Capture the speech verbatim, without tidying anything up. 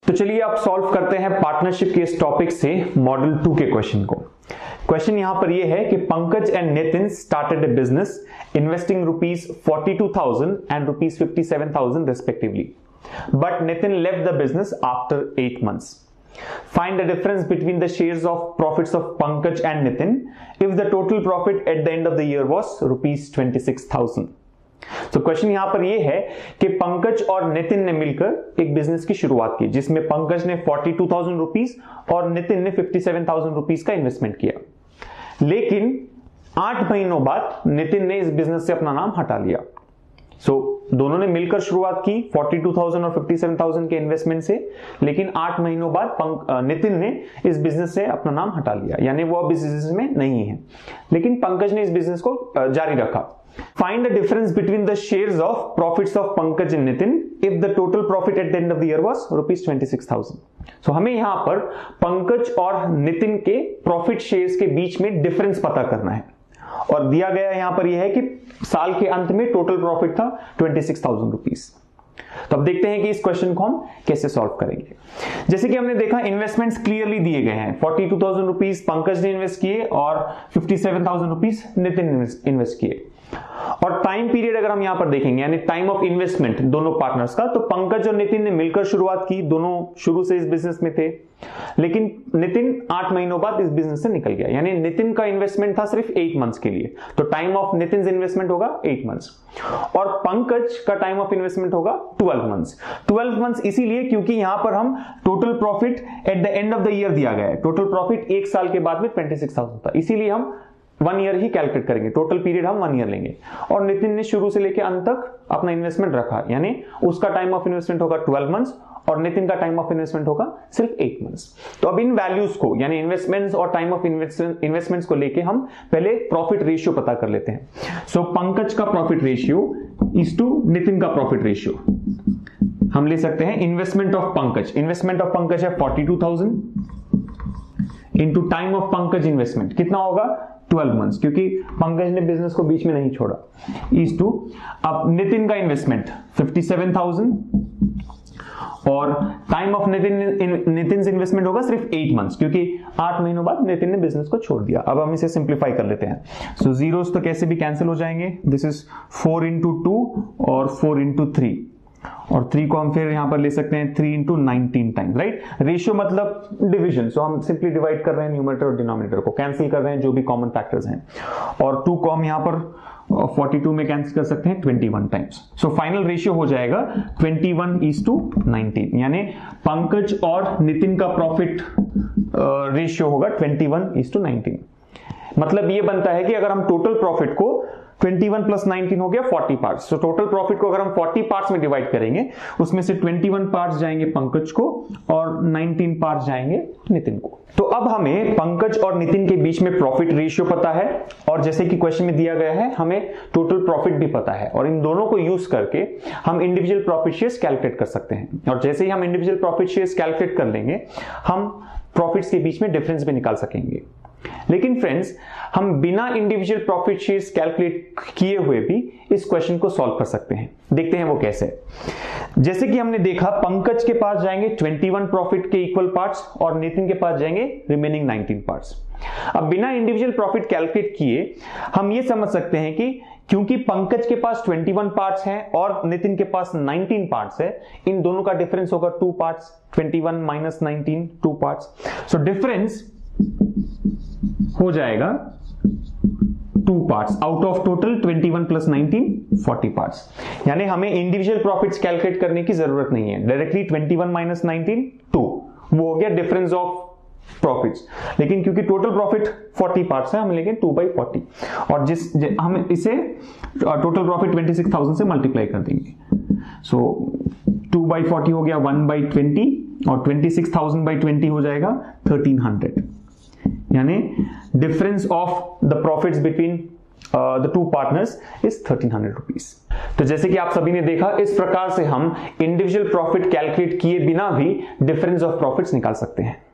तो चलिए आप सॉल्व करते हैं पार्टनरशिप के इस टॉपिक से मॉडल टू के क्वेश्चन को। क्वेश्चन यहां पर यह है कि Pankaj and Nitin started a business investing rupees forty two thousand and rupees fifty seven thousand respectively, but Nitin left the business after eight months. Find the difference between the shares of profits of Pankaj and Nitin if the total profit at the end of the year was rupees twenty-six thousand. तो question यहां पर यह है कि पंकज और नितिन ने मिलकर एक बिजनेस की शुरुआत की जिसमें पंकज ने फोर्टी टू थाउजेंड रुपीज और नितिन ने फिफ्टी सेवन थाउजेंड रुपीज का इन्वेस्टमेंट किया, लेकिन आठ महीनों बाद नितिन ने इस बिजनेस से अपना नाम हटा लिया। सो so, दोनों ने मिलकर शुरुआत की फोर्टी टू थाउजेंड और फिफ्टी सेवन थाउजेंड के इन्वेस्टमेंट से, लेकिन आठ महीनों बाद नितिन ने इस बिजनेस से अपना नाम हटा लिया, यानी वो अब इस बिजनेस में नहीं है, लेकिन पंकज ने इस बिजनेस को जारी रखा। Find the difference between the shares of profits of Pankaj and Nitin if the total profit at the end of the year was rupees twenty six thousand. So हमें यहां पर पंकज और नितिन के प्रॉफिट शेयर्स के बीच में डिफरेंस पता करना है, और दिया गया यहां पर यह है कि साल के अंत में टोटल प्रॉफिट था ट्वेंटी सिक्स थाउजेंड रुपीज। तो अब देखते हैं कि इस क्वेश्चन को हम कैसे सॉल्व करेंगे। जैसे कि हमने देखा इन्वेस्टमेंट्स क्लियरली दिए गए हैं, forty two thousand rupees Pankaj ने इन्वेस्ट किए और fifty seven thousand rupees Nitin ने इन्वेस्ट किए। और टाइम पीरियड अगर हम यहां पर देखेंगे, यानी टाइम ऑफ इन्वेस्टमेंट दोनों पार्टनर्स का, तो पंकज और नितिन ने मिलकर शुरुआत की, दोनों शुरू से इस बिजनेस में थे, लेकिन नितिन आठ महीनों बाद इस बिजनेस से निकल गया, यानी नितिन का इन्वेस्टमेंट था सिर्फ एट मंथ्स के लिए, तो टाइम ऑफ नितिन इन्वेस्टमेंट होगा एट मंथ्स, और पंकज का टाइम ऑफ इन्वेस्टमेंट होगा ट्वेल्व मंथ्स। ट्वेल्व मंथ्स इसीलिए क्योंकि यहां पर हम total profit at the end of the year दिया गया है, टोटल प्रॉफिट एक साल के बाद में ट्वेंटी सिक्स थाउजेंड था, इसीलिए हम वन ईयर ही कैलकुलेट करेंगे, टोटल पीरियड हम वन ईयर लेंगे। और नितिन ने शुरू से लेकर अंत तक अपना इन्वेस्टमेंट रखा, यानी उसका टाइम ऑफ इन्वेस्टमेंट होगा ट्वेल्व मंथ्स और नितिन का टाइम ऑफ इन्वेस्टमेंट होगा सिर्फ एट मंथ्स। तो अब इन वैल्यूज को, यानी इन्वेस्टमेंट्स और टाइम ऑफ इन्वेस्टमेंट्स को लेके हम पहले प्रॉफिट रेशियो पता कर लेते हैं। सो so, पंकज का profit ratio is to Nitin का प्रॉफिट रेशियो हम ले सकते हैं investment of Pankaj, investment of Pankaj है forty two thousand into time of Pankaj investment कितना होगा ट्वेल्व मंथ्स, क्योंकि पंकज ने बिजनेस को बीच में नहीं छोड़ा, इज टू अब नितिन का इन्वेस्टमेंट फिफ्टी सेवन थाउजेंड और time of Nitin Nitin investment होगा सिर्फ एट मंथ्स, क्योंकि आठ महीनों बाद नितिन ने बिजनेस को छोड़ दिया। अब हम इसे सिंप्लीफाई कर लेते हैं। सो जीरोस तो कैसे भी कैंसिल हो जाएंगे, this is four into two और फोर इंटू थ्री, और थ्री को हम फिर यहां पर ले सकते हैं three into nineteen times, right. Ratio मतलब डिवीजन, सो हम सिंपली डिवाइड कर रहे हैं न्यूमरेटर और डिनोमिनेटर को, कैंसिल कर रहे हैं जो भी कॉमन फैक्टर्स हैं, और टू को हम यहां पर फोर्टी टू में कैंसिल कर सकते हैं twenty one times. So final ratio हो जाएगा twenty one is to nineteen, यानी पंकज और नितिन का प्रॉफिट रेशियो होगा twenty one is to nineteen. मतलब ये बनता है कि अगर हम टोटल प्रॉफिट को ट्वेंटी वन प्लस नाइनटीन हो गया forty parts, so total profit को अगर हम फोर्टी पार्ट्स में डिवाइड करेंगे, उसमें से ट्वेंटी वन पार्ट्स जाएंगे पंकज को और नाइनटीन पार्ट्स जाएंगे नितिन को। तो अब हमें पंकज और नितिन के बीच में प्रॉफिट रेशियो पता है, और जैसे कि क्वेश्चन में दिया गया है हमें टोटल प्रॉफिट भी पता है, और इन दोनों को यूज करके हम इंडिविजुअल प्रॉफिट शेयर्स कैलकुलेट कर सकते हैं। और जैसे ही हम इंडिविजुअल प्रॉफिट शेयर्स कैलकुलेट कर लेंगे, हम प्रॉफिट्स के बीच में डिफरेंस भी निकाल सकेंगे। लेकिन फ्रेंड्स, हम बिना इंडिविजुअल प्रॉफिट शेयर्स कैलकुलेट किए हुए भी इस क्वेश्चन को सॉल्व कर सकते हैं। देखते हैं वो कैसे। जैसे कि हमने देखा पंकज के पास जाएंगे ट्वेंटी वन प्रॉफिट के इक्वल पार्ट्स और नितिन के पास जाएंगे रिमेनिंग नाइनटीन पार्ट्स। अब बिना इंडिविजुअल प्रॉफिट कैलकुलेट किए हम ये समझ सकते हैं कि क्योंकि पंकज के पास ट्वेंटी वन पार्ट्स हैं और नितिन के पास नाइनटीन पार्ट्स है, इन दोनों का डिफरेंस होगा two parts, twenty one minus nineteen, two parts. So difference हो जाएगा two parts out of total twenty one plus nineteen forty parts, यानी हमें इंडिविजुअल प्रॉफिट्स कैलकुलेट करने की जरूरत नहीं है, directly twenty one minus nineteen two, वो हो गया डिफरेंस ऑफ प्रॉफिट्स। लेकिन क्योंकि टोटल प्रॉफिट फोर्टी पार्ट्स है, हम लेंगे टू बाई फोर्टी, और जिस हम इसे total profit twenty six thousand से मल्टीप्लाई कर देंगे। सो टू बाई फोर्टी हो गया वन बाई ट्वेंटी, और twenty six thousand by twenty हो जाएगा थर्टीन हंड्रेड, यानी difference of the profits between the two partners is thirteen hundred rupees. तो जैसे कि आप सभी ने देखा, इस प्रकार से हम इंडिविजुअल प्रॉफिट कैलकुलेट किए बिना भी डिफरेंस ऑफ प्रॉफिट्स निकाल सकते हैं।